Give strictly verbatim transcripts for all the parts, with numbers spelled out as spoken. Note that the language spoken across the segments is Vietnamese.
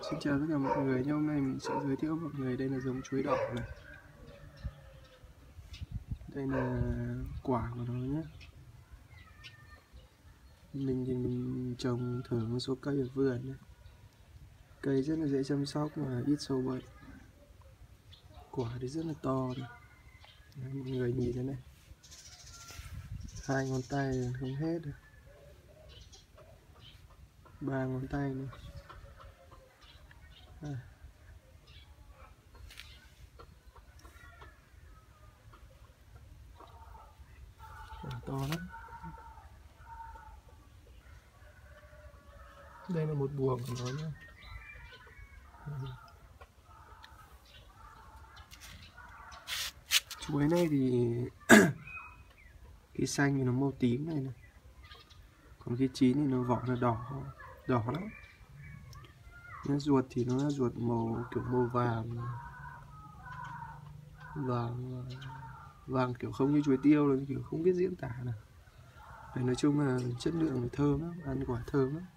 Xin chào tất cả mọi người nhé, hôm nay mình sẽ giới thiệu mọi người đây là giống chuối đỏ này. Đây là quả của nó nhé. Mình thì mình trồng thử một số cây ở vườn này. Cây rất là dễ chăm sóc mà ít sâu bệnh. Quả thì rất là to này. Đấy, mọi người nhìn thế này. Hai ngón tay không hết rồi. Ba ngón tay này. À. Quả to lắm. Đây là một buồng của nó nhé. Chuối này thì khi xanh thì nó màu tím này này, còn khi chín thì nó vỏ là đỏ đỏ lắm. Nhá, ruột thì nó là ruột màu kiểu màu vàng vàng vàng kiểu không như chuối tiêu rồi, kiểu không biết diễn tả nào. Đấy, nói chung là chất lượng thơm lắm, ăn quả thơm lắm.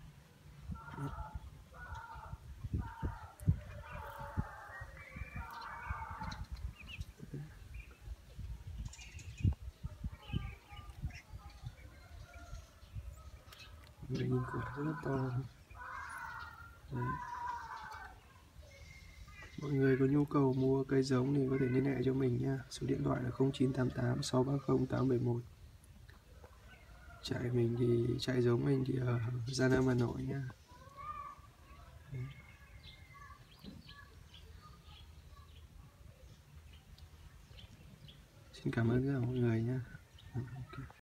Mình nhìn quả rất là to. Đấy. Mọi người có nhu cầu mua cây giống thì có thể liên hệ cho mình nha. Số điện thoại là không chín tám tám sáu ba không tám bảy một. Trại mình thì trại giống mình thì ở Gia Lâm, Hà Nội nha. Đấy. Xin cảm ơn tất cả mọi người nha. Okay.